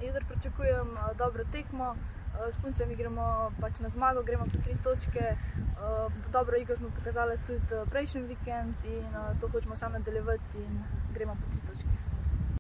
Jutri pričakujem dobro tekmo, s puncami gremo pač na zmago, gremo po 3 točke. Dobro igro smo pokazali tudi prejšnji vikend in to hočemo samo nadaljevati in gremo po 3 točke.